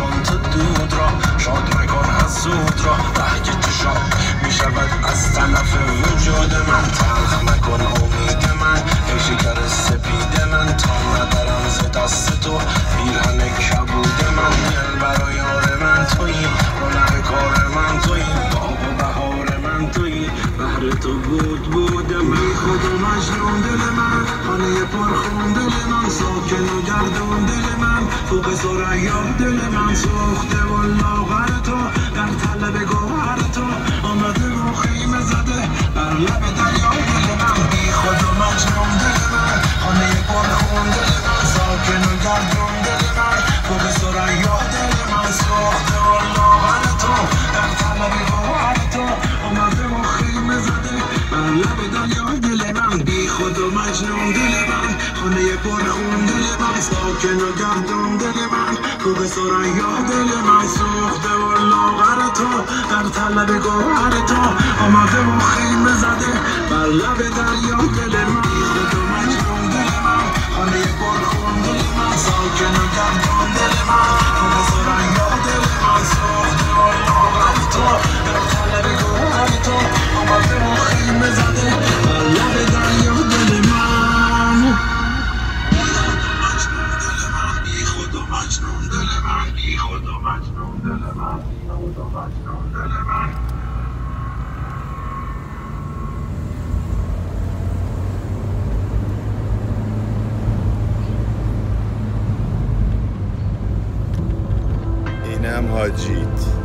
مکن تو دود را، شاد مکن حسود را. که تو شاد میشود از طرف وجود من. تلخ مکن امید من ای شکر سپید من، تا ندارم ز دست تو پیرهن کبود من. دل برای یار من تویی، رونق کار من تویی، باغ و بهار من تویی، بهر تو بود من. خود و مجنون دل من، خانه پرخون دل من، ساکن و گردون دل من، فوق ثریا دل من. سوخته و لاغر تو در طلب گوهر تو، آمده و خیمه زده بر لب دریا دل من. بی خود و مجنون دل من، خانه پرخون دل من، ساکن و گردون دل من، فوق ثریا دل من. سوخته و لاغر تو در طلب گوهر تو، آمده و خیمه زده بر لب دریا دل من. بی خود و مجنون دل من، خانه پرخون دل من، ساکن و گردون دل من، فوق ثریا دل من. سوخته و لاغر تو در طلب گوهر تو، آمده و خیمه زده بر لب دریا دل من. بی خود و مجنون دل من، خانه پرخون دل من، ساکن و گردون دل من، فوق ثریا دل من. سوخته و لاغر تو در طلب گوهر تو، آمده و خیمه زده بر لب دریا دل من. بی خود و مجنون دل من، بی خود و مجنون دل من، بی خود و مجنون دل من. اینم حاجیت.